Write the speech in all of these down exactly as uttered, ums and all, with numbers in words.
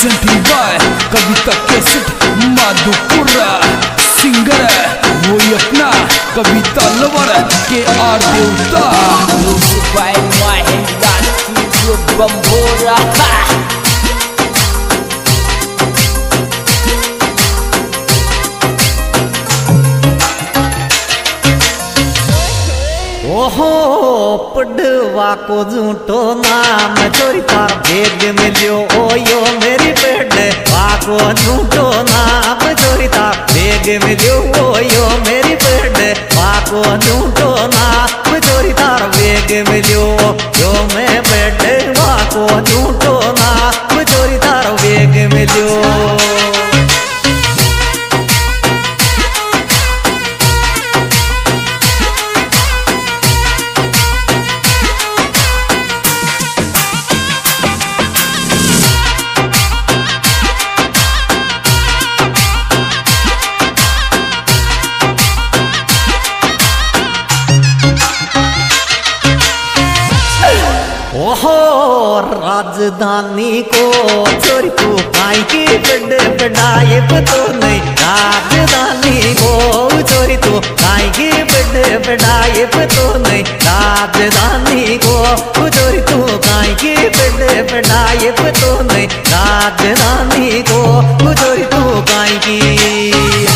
Presenting by Kavita cassette Madhopura. Singer है वही अपना Kavita lover K R Devta. By Mahendra studio Bambora. ओहो पढ़वा को झूठो नाम चोरी तार भेद मिलियो ओयो मेरी पढ़वा को झूठो नाम चोरी तार भेद मिलियो ओयो मेरी पढ़वा को झूठो नाम चोरी तार भेद मिलियो यो मैं पढ़वा को झूठो नाम चोरी तार भेद मिलियो। ओहो राजधानी को चोरी तू काई की बड़े बड़ाए तो नहीं। राजधानी को चोरी तू काई की बड़े बड़ाए तो नहीं। राजधानी को चोरी तू काई की बड़े बड़ाए तो नहीं। राजधानी को चोरी तू काई की।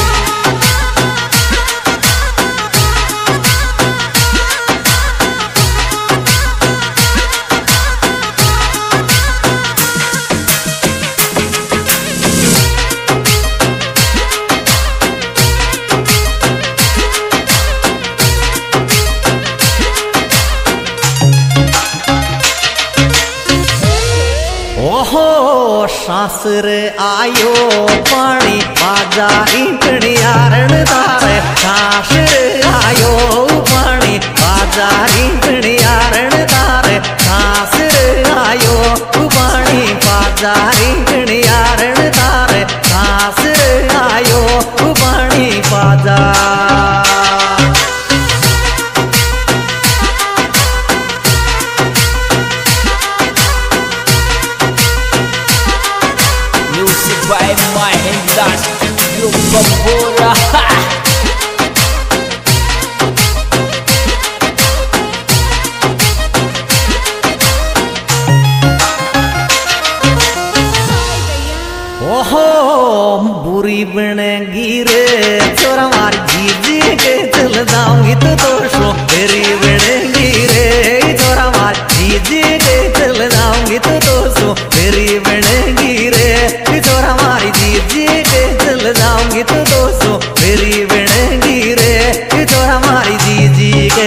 ओहो सासर आयो पानी बाजा इकड़ी आरण तारे। सासर आयो पानी बाजा इकड़ी आरण तारे। सासर आयो पानी बाजा इकड़ी आरण तारे। सासर आयो पानी बाजा। By Mahendra studio Bambora. ओहो बुरी बनेगी रे चोरा मार जीजी के चल जाऊंगी तो दोषो तेरी बनेगी रे। चोरा मार जीजी के चल जाऊंगी तो दोषो तेरी बनेगी रे। चोरा मारी जीजी के चल जाऊंगी तो दोस्तों मेरी बनेगी रे। चोरा मारी जीजी के।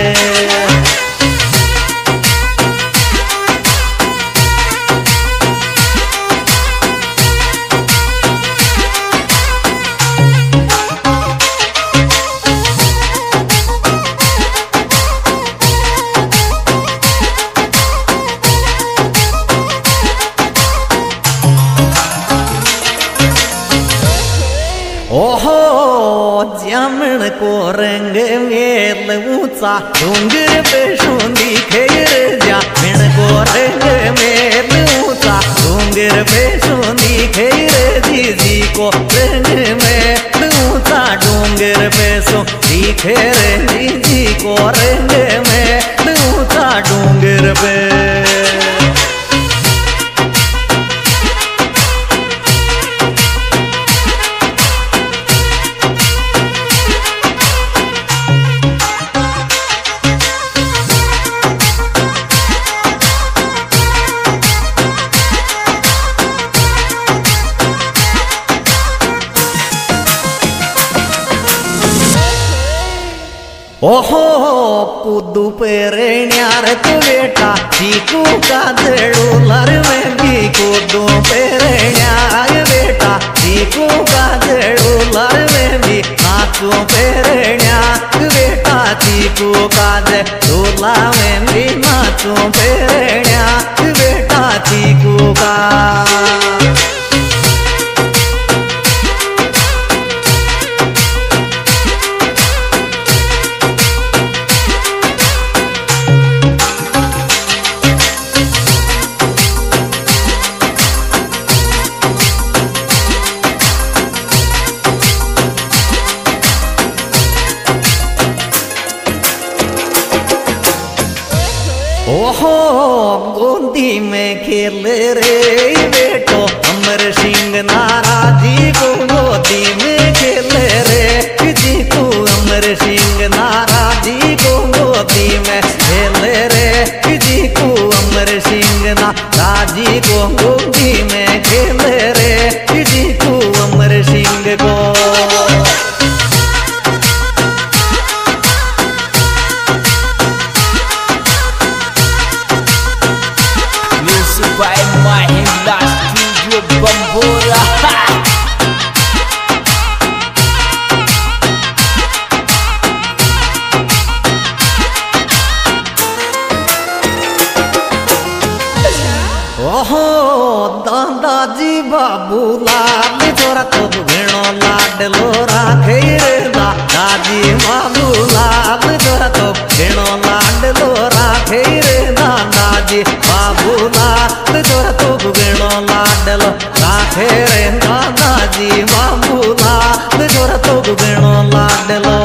ओहो जामन को रंग मेल ऊंचा डूंगर पे सोंदी खेर। जामन को रंग मेल ऊंचा डूंगर पे सोंदी खेर। जीजी को रंग मेल ऊंचा डूंगर पे सोंदी खेर। जीजी को रंग मेल ऊंचा डूंगर पे। ओहो कुदू पेरेण्यार तो बेटा चीकू का जड़ूलर में भी कुदू पेरेण्यार बेटा चीकू का जड़ूलर में भी नाचू पेरेण्यार बेटा चीकू का जड़ूला में भी नाचू पेरेण्यार बेटा चीकू का। ओहो गोदी में खेल रे बेटो अमर सिंह नाराजी को गोदी में खेल रे जी तू अमर सिंह नाराजी को गोदी में खेल रे जी तू अमर सिंह नाराजी को गोदी में खेल रे जी तू अमर सिंह को। by Mahindra Studio Bambora. ओहो दादाजी बाबूलाल तोरा तो भेणो लाडलो राखे रे दादाजी बाबूलाल तोरा तो भेणो लाडलो राखे रे दादाजी बाबूलाल तोरा तो भेणो लाडलो राखे रे दादाजी बाबूलाल तोरा तो भेणो लाडलो।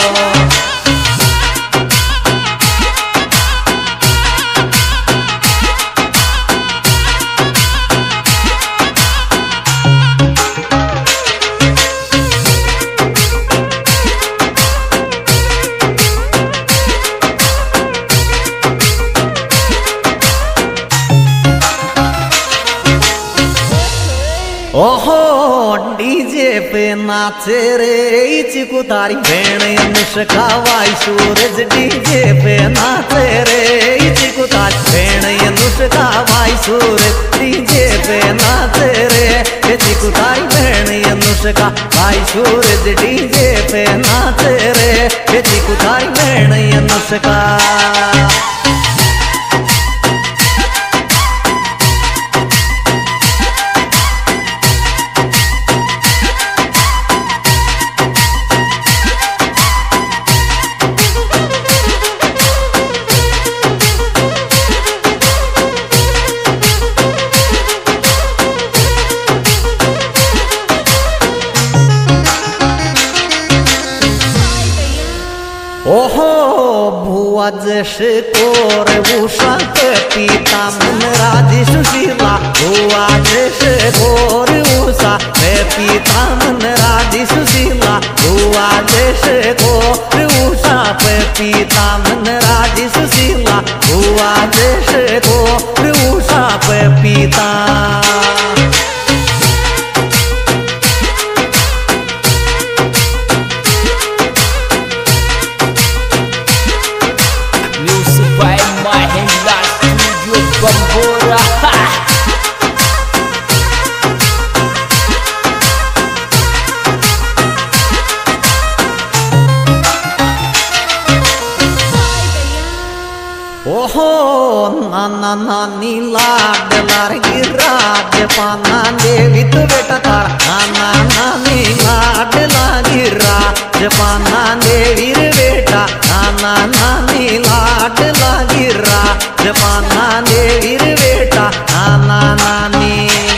ओहो डीजे पे नाचे रे चिकू तारी भेण अनुष्का वाई सूरज डीजे पे नाचे रे चिकू तारी भेण अनुष्का वाई सूरज डीजे पे नाचे रे चिकू तारी भेण अनुष्का वाई सूरज डीजे पे नाचे रे चिकू तारी भेण अनुष्का। ओहो भुआ जश कोर उषा के पीता मन राजी सुशीला भुआ जश कोर उषा के पीता मन राजी सुशीला भुआ जश कोर उषा पे पीता मन राजी सुशीला भुआ जश कोर उषा पे पीता। by Mahindra Studio Bambora. ओहो नाना नानी लाडलार गिराज पाना देवी तो बेटा तार नाना नानी लाडला गिराज पाना देवी रे बेटा नाना नानी लाडला गिराज पाना देवी रे बेटा नाना नानी।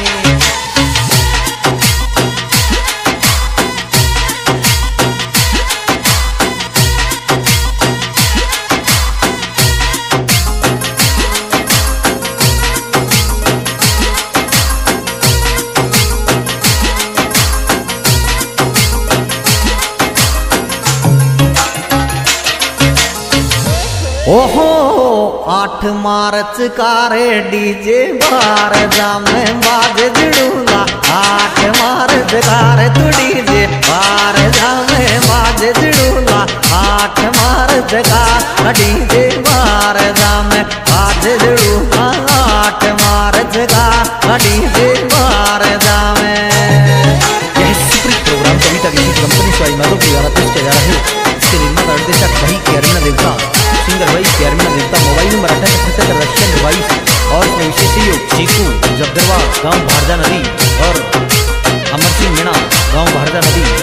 ओहो आठ मार्च का रे डीजे बार जामे बाज जड़ूला आठ मार्च का रे तू डीजे बार जामे बाज जड़ूला आठ मार्च का डीजे बार जामे बाज जड़ूला आठ मार्च का डीजे बार जामे। यह सुपरहिट प्रोग्राम कविता की कंपनी स्वाई माधव के द्वारा पेश किया जा रहा है। इसके निर्माता निर्देशक भाई केरमिना देवता, सिंगर भाई केरमिना देवता, मोबाइल नंबर अठारह सत्तर रशियन बाईस और विशेष सहयोग चीकू जगदरवा गांव भारजा नदी और अमर सिंह मीणा गांव भारजा नदी।